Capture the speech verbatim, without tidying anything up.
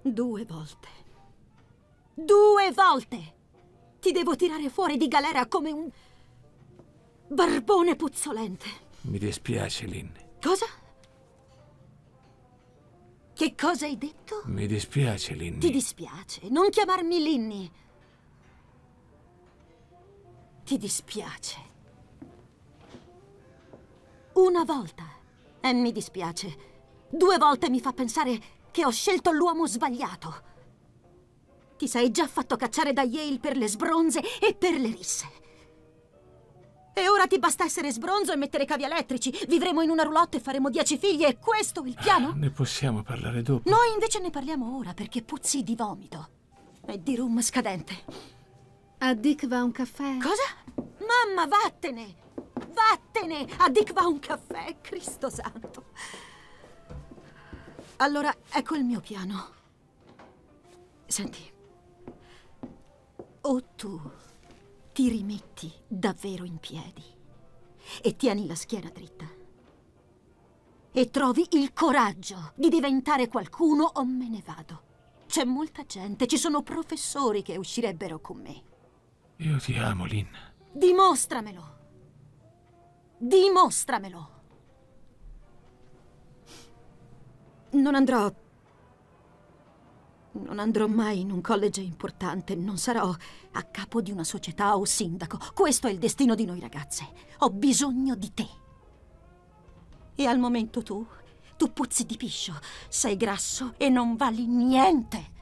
Due volte. Due volte! Ti devo tirare fuori di galera come un barbone puzzolente. Mi dispiace, Lynn. Cosa? Che cosa hai detto? Mi dispiace, Lynn. Ti dispiace? Non chiamarmi Linny. Ti dispiace. Una volta. E mi dispiace. Due volte mi fa pensare che ho scelto l'uomo sbagliato. Ti sei già fatto cacciare da Yale per le sbronze e per le risse. E ora ti basta essere sbronzo e mettere cavi elettrici. Vivremo in una roulotte e faremo dieci figli. È questo il piano? Ah, ne possiamo parlare dopo. Noi invece ne parliamo ora perché puzzi di vomito. E di rum scadente. A Dick va un caffè? Cosa? Mamma, vattene! Vattene! A Dick va un caffè, Cristo santo. Allora, ecco il mio piano. Senti. O tu ti rimetti davvero in piedi e tieni la schiena dritta e trovi il coraggio di diventare qualcuno o me ne vado. C'è molta gente, ci sono professori che uscirebbero con me. Io ti amo, Lynn. Dimostramelo. Dimostramelo. Non andrò... Non andrò mai in un college importante, non sarò a capo di una società o sindaco. Questo è il destino di noi ragazze. Ho bisogno di te. E al momento tu, tu puzzi di piscio, sei grasso e non vali niente.